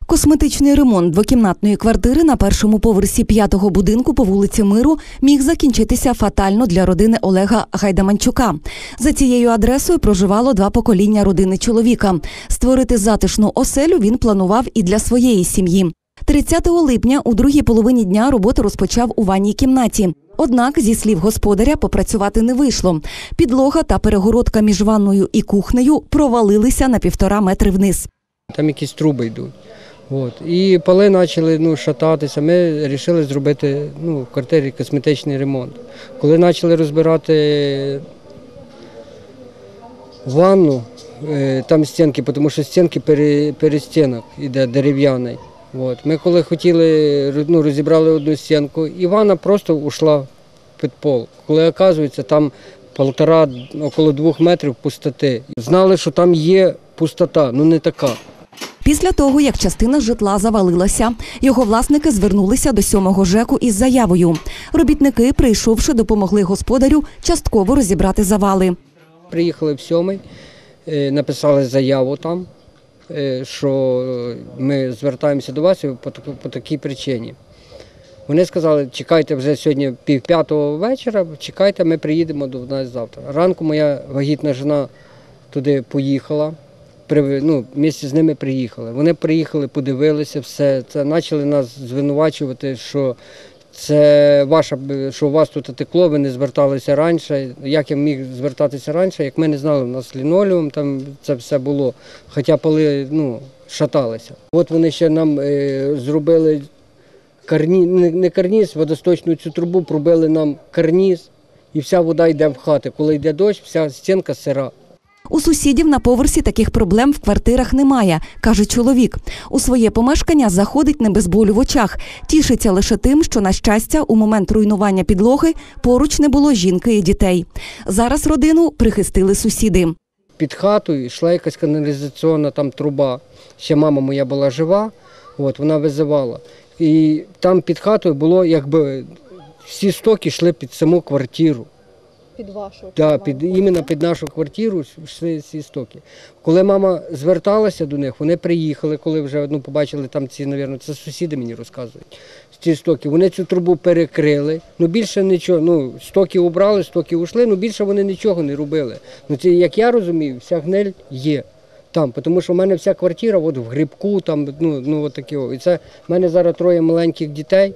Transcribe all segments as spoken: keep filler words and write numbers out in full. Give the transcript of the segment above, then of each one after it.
Косметичний ремонт двокімнатної квартири на першому поверсі п'ятого будинку по вулиці Миру міг закінчитися фатально для родини Олега Гайдаманчука. За цією адресою проживало два покоління родини чоловіка. Створити затишну оселю він планував і для своєї сім'ї. тридцятого липня у другій половині дня роботу розпочав у ванній кімнаті. Однак, зі слів господаря, попрацювати не вийшло. Підлога та перегородка між ванною і кухнею провалилися на півтора метри вниз. Там якісь труби йдуть. От. І поли почали ну, шататися. Ми вирішили зробити ну, в квартирі косметичний ремонт. Коли почали розбирати ванну, там стінки, тому що стінки перестінок йде дерев'яний. От. Ми коли хотіли, ну, розібрали одну стінку, і ванна просто ушла під пол. Коли, оказується, там полтора, около двох метрів пустоти. Знали, що там є пустота, але не така. Після того, як частина житла завалилася, його власники звернулися до сьомого ЖЕКу із заявою. Робітники, прийшовши, допомогли господарю частково розібрати завали. Приїхали в сьомий, написали заяву там, що ми звертаємося до вас по такій причині. Вони сказали, чекайте вже сьогодні пів п'ятого вечора, чекайте, ми приїдемо до нас завтра. Ранку моя вагітна жена туди поїхала. Ну, місті з ними приїхали. Вони приїхали, подивилися все. Це почали нас звинувачувати, що це ваша, що у вас тут текло, ви не зверталися раніше. Як я міг звертатися раніше, як ми не знали, у нас лінолеум, там це все було, хоча поли ну, шаталися. От вони ще нам е, зробили карні, не, не карніз, водосточну цю трубу, пробили нам карніз, і вся вода йде в хати. Коли йде дощ, вся стінка сира. У сусідів на поверсі таких проблем в квартирах немає, каже чоловік. У своє помешкання заходить не без болю в очах. Тішиться лише тим, що, на щастя, у момент руйнування підлоги поруч не було жінки і дітей. Зараз родину прихистили сусіди. Під хатою йшла якась каналізаційна там труба. Ще мама моя була жива, от, вона визивала. І там під хатою було, якби, всі стоки йшли під саму квартиру. Під вашу? Так, під, іменно під нашу квартиру йшли ці стоки. Коли мама зверталася до них, вони приїхали, коли вже ну, побачили там ці, мабуть, це сусіди мені розказують, ці стоки. Вони цю трубу перекрили, ну більше нічого, ну стоки убрали, стоки ушли, ну більше вони нічого не робили. Ну це, як я розумію, вся гниль є там, тому що в мене вся квартира от, в грибку, там, ну, ну от таке. І це, в мене зараз троє маленьких дітей,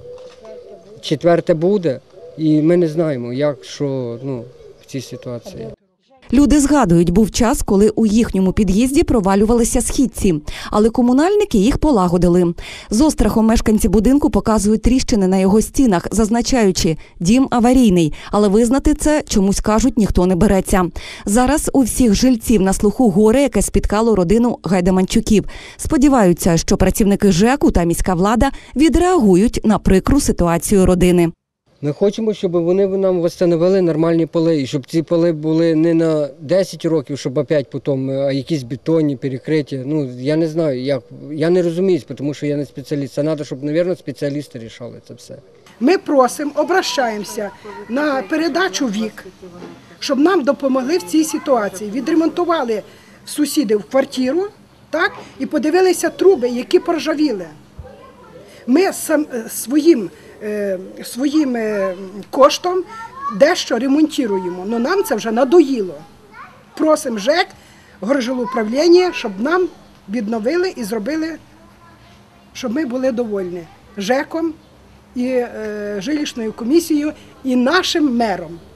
четверте буде. І ми не знаємо, як, що, ну, в цій ситуації. Люди згадують, був час, коли у їхньому під'їзді провалювалися східці, але комунальники їх полагодили. З острахом мешканці будинку показують тріщини на його стінах, зазначаючи – дім аварійний, але визнати це, чомусь кажуть, ніхто не береться. Зараз у всіх жильців на слуху горе, яке спіткало родину Гайдаманчуків. Сподіваються, що працівники ЖЕКу та міська влада відреагують на прикру ситуацію родини. Ми хочемо, щоб вони нам встановили нормальні поли, і щоб ці поли були не на десять років, щоб опять потім, а якісь бетонні перекриття. Ну, я не знаю, як, я не розумію, тому що я не спеціаліст. Це треба, щоб, мабуть, спеціалісти рішали це все. Ми просимо, обращаємося на передачу ВІК, щоб нам допомогли в цій ситуації. Відремонтували сусіди в квартиру, так, і подивилися труби, які поржавіли. Ми сам, своїм своїм коштом дещо ремонтуємо, але нам це вже надоїло. Просимо ЖЕК, горжилуправління, щоб нам відновили і зробили, щоб ми були довольні ЖЕКом і е, жилищною комісією і нашим мером.